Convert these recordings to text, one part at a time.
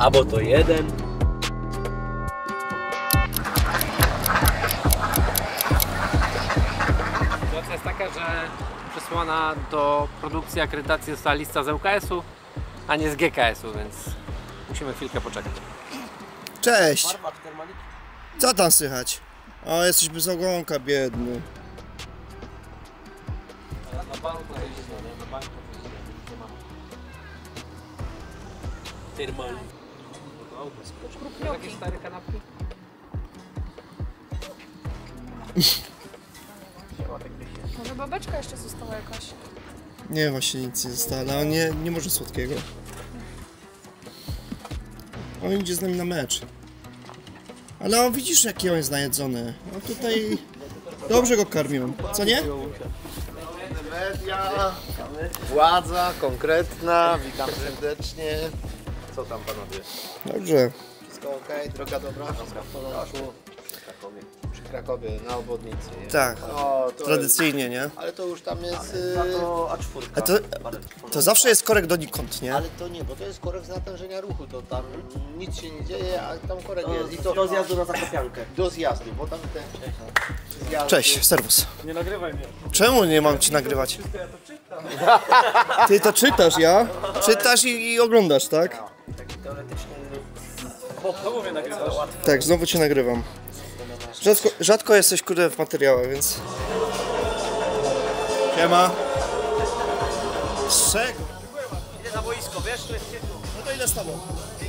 albo to jeden. Sytuacja jest taka, że przesłana do produkcji akredytacji została lista z ŁKS-u, a nie z GKS-u, więc musimy chwilkę poczekać. Cześć! Co tam słychać? O, jesteś bez ogonka, biedny. Na banku jeździmy, na banku jeździmy. Thermal. Jakieś stare kanapki? Może babeczka jeszcze została jakaś? Nie, właśnie nic nie zostało, ale on nie może słodkiego. On idzie z nami na mecz. Ale on, widzisz, jaki on jest najedzony. On tutaj dobrze go karmią, co nie? Media, władza konkretna, witam serdecznie. Co tam panowie? Dobrze. Wszystko ok? Droga dobra? Wszystko w porządku? Przy Krakowie, na obwodnicy. Nie? Tak, O, to tradycyjnie, nie? ale to już tam jest... A to zawsze jest korek donikąd, nie? Ale to nie, bo to jest korek z natężenia ruchu, to tam nic się nie dzieje, a tam korek jest. I to Do zjazdu na Zakopiankę. do zjazdu, bo tam ten zjazd... Cześć, serwus. Nie nagrywaj mnie. Czemu nie mam ci nagrywać? Ty to czytasz, ja? Czytasz i oglądasz, tak? Taki teoretyczny... Znowu mnie nagrywasz. Tak, znowu cię nagrywam. Rzadko jesteś, kurde, w materiałach, więc... Siema. Z czego? Idę na boisko, wiesz? Tu jest ciepło. No to idę z tobą.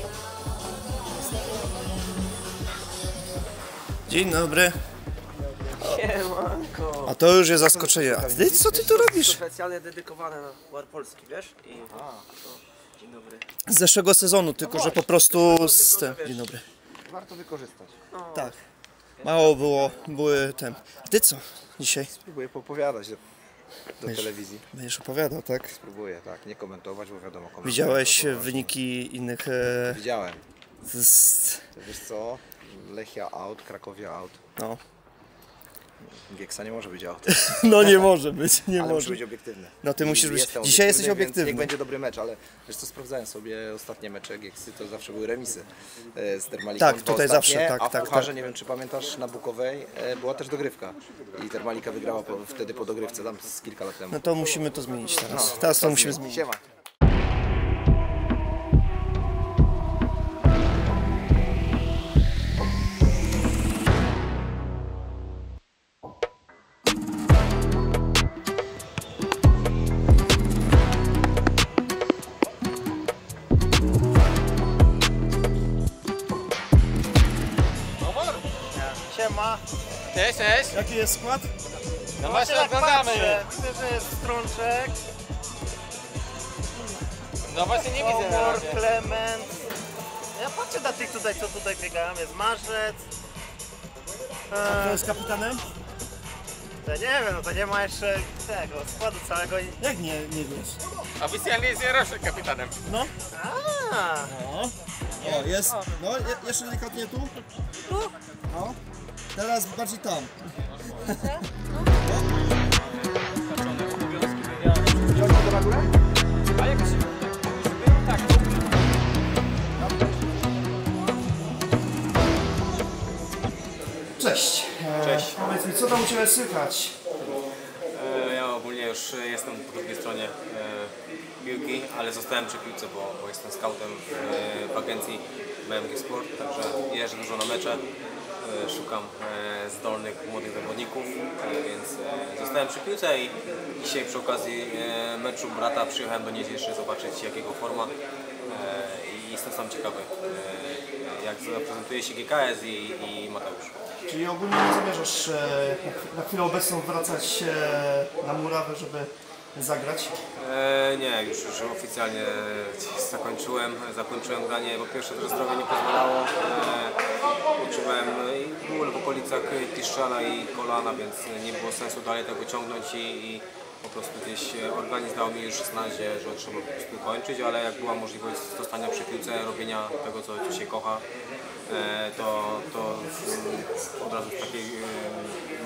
Dzień dobry. Siemanko. A to już jest zaskoczenie. A ty, co ty tu robisz? Specjalnie dedykowane na War Polski, wiesz? I... Dzień dobry. Z zeszłego sezonu, tylko że po prostu z tym. Dzień dobry. Warto wykorzystać. Tak. Mało były ten. A ty co dzisiaj? Spróbuję poopowiadać do telewizji. Będziesz opowiadał, tak? Spróbuję, tak, nie komentować, bo wiadomo komentować. Widziałeś to wyniki innych... Widziałem. z... To wiesz co? Lechia out, Krakowia out. No. Gieksa nie może być out. No nie może być, nie Ale muszę może. być obiektywny. No ty musisz być. Jestem Dzisiaj jesteś więc obiektywny. Niech będzie dobry mecz, ale wiesz co, sprawdzałem sobie ostatnie mecze Gieksy, to zawsze były remisy z Termaliką. Tak, tutaj zawsze, tak, a w tak, Pucharze, tak. nie wiem czy pamiętasz, na Bukowej była też dogrywka. I Termalika wygrała wtedy po dogrywce, tam z kilka lat temu. No to musimy to zmienić teraz. Teraz to musimy zmienić. Siema. Siema. Cześć, cześć. Jaki jest skład? No właśnie oglądamy. Widzę, że jest Strączek, No właśnie nie widzę na Omor, razie. Klement. Ja patrzę na tych tutaj, co tutaj biegają. Jest Marzec. Kto jest kapitanem? To nie wiem, no to nie ma jeszcze tego składu całego. Jak nie wiesz? Oficjalnie jest Jaroszek kapitanem. No. A, O, jest. No, jeszcze delikatnie tu. Tu? No. Teraz bardziej tam. A jak się tak. Cześć. Cześć. Powiedz mi, co tam u Ciebie słychać? Ja ogólnie już jestem po drugiej stronie piłki, ale zostałem przy piłce, bo jestem scoutem w agencji BMG Sport, także jeżdżę dużo na mecze, szukam zdolnych młodych zawodników, więc zostałem przy piłce i dzisiaj przy okazji meczu brata przyjechałem do niej jeszcze zobaczyć jakiego forma i jestem sam ciekawy jak zaprezentuje się GKS i Mateusz. Czyli ogólnie nie zamierzasz na chwilę obecną wracać na murawę, żeby zagrać? Nie, już oficjalnie zakończyłem granie, bo pierwsze to zdrowie nie pozwalało. Uczułem ból w okolicach Tiszczana i kolana, więc nie było sensu dalej tego ciągnąć i po prostu gdzieś organizm dał mi już znanie, że trzeba po prostu kończyć, ale jak była możliwość zostania przy piłce, robienia tego, co się kocha, to od razu w takiej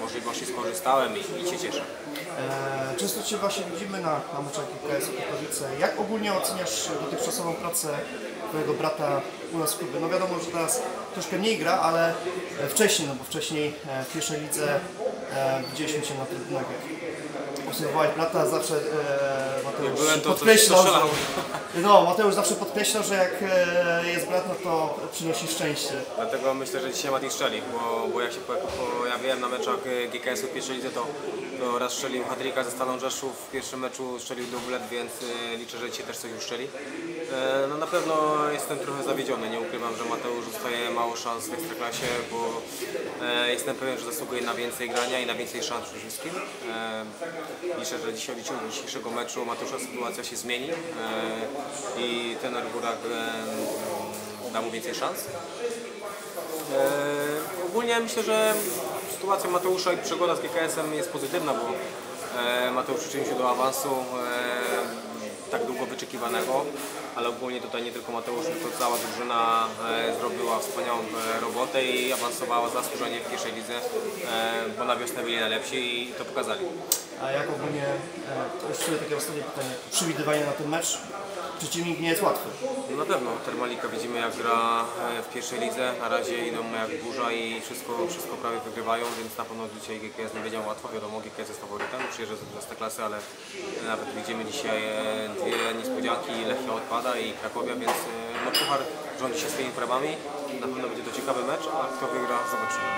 możliwości skorzystałem i się cieszę. Często Cię właśnie widzimy na meczach GKS-u Katowice. Jak ogólnie oceniasz dotychczasową pracę Twojego brata u nas w klubie? No wiadomo, że teraz troszkę mniej gra, ale wcześniej, no bo wcześniej w pierwszej lidze widzieliśmy Cię na trybunach, jak obserwowałeś brata, zawsze Mateusz podkreślał, Mateusz zawsze podkreślał, że jak jest brat, no to przynosi szczęście. Dlatego myślę, że dzisiaj Mati strzeli, bo jak się pojawiłem na meczach GKS-u w pierwszej lidze, to raz strzelił hat-tricka ze Stalą Rzeszów, w pierwszym meczu strzelił dublet, więc liczę, że dzisiaj też coś uszczeli. No na pewno jestem trochę zawiedziony, nie ukrywam, że Mateusz dostaje mało szans w Ekstraklasie, bo jestem pewien, że zasługuje na więcej grania i na więcej szans przede wszystkim. Liczę, że dzisiaj od dzisiejszego meczu Mateusza sytuacja się zmieni i trener Burak da mu więcej szans. Ogólnie myślę, że sytuacja Mateusza i przygoda z GKS-em jest pozytywna, bo Mateusz przyczynił się do awansu tak długo wyczekiwanego, ale ogólnie tutaj nie tylko Mateusz, tylko cała drużyna zrobiła wspaniałą robotę i awansowała zasłużenie w pierwszej lidze, bo na wiosnę byli najlepsi i to pokazali. A jak ogólnie, jeszcze takie ostatnie pytanie, przewidywanie na ten mecz? Przeciwnik nie jest łatwy. No na pewno, Termalika widzimy jak gra w pierwszej lidze, na razie idą jak burza i wszystko prawie wygrywają, więc na pewno dzisiaj GKS nie będzie łatwo, wiadomo GKS jest faworytem, przyjeżdża z Ekstraklasy, ale nawet widzimy dzisiaj dwie niespodzianki, Lechia odpada i Krakowia, więc no, puchar rządzi się swoimi prawami, na pewno będzie to ciekawy mecz, a kto wygra zobaczymy.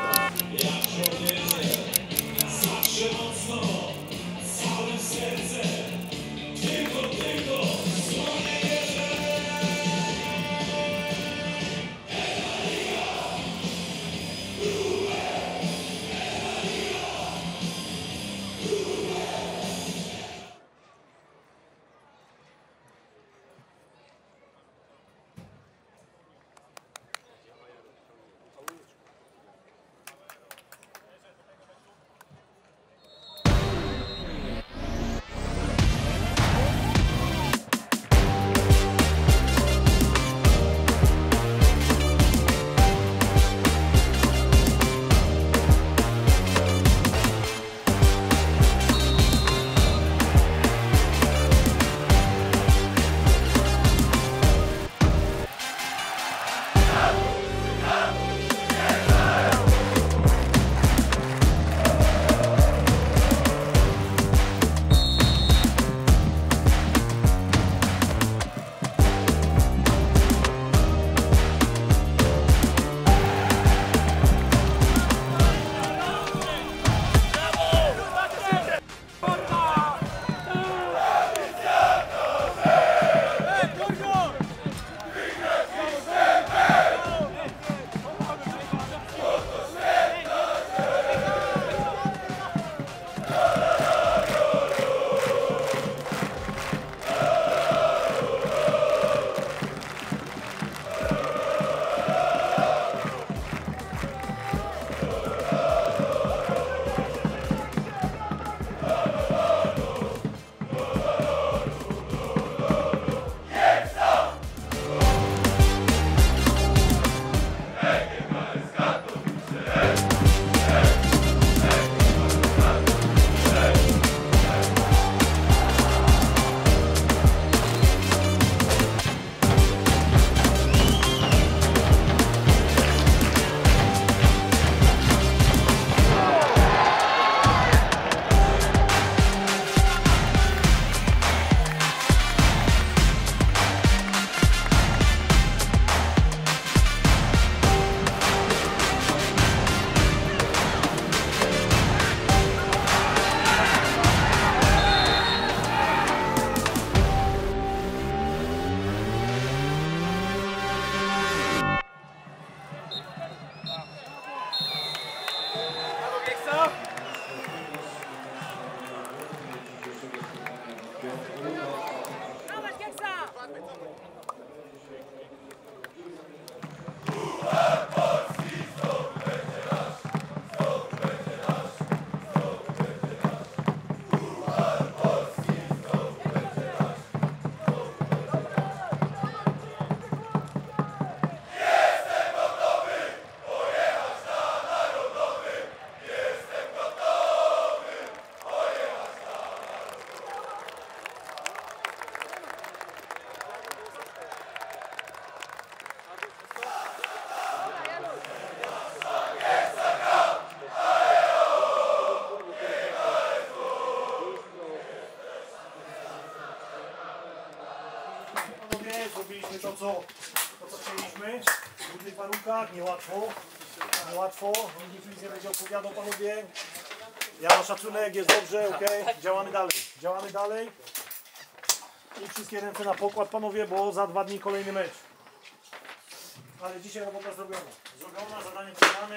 to co chcieliśmy. W trudnych warunkach, niełatwo. Niełatwo. Nikt nic nie będzie opowiadał, panowie. Ja mam szacunek, jest dobrze, okej. Działamy dalej. Działamy dalej. I wszystkie ręce na pokład, panowie, bo za 2 dni kolejny mecz. Ale dzisiaj robota zrobiona. Zrobiona, zadanie wykonane.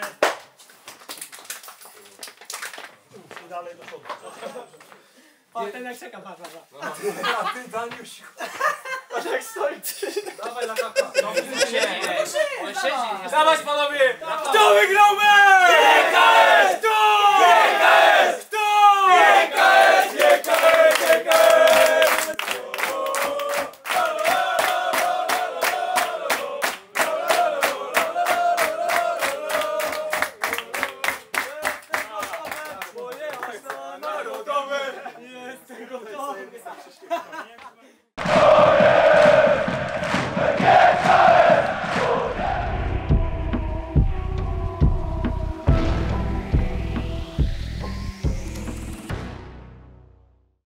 I dalej do przodu. A ten jak czeka, patrz. A ty, Daniuś. Patrz jak stoi. Dawaj na kaka. On siedzi. Dawać panowie! Kto wygrał mecz? GKS!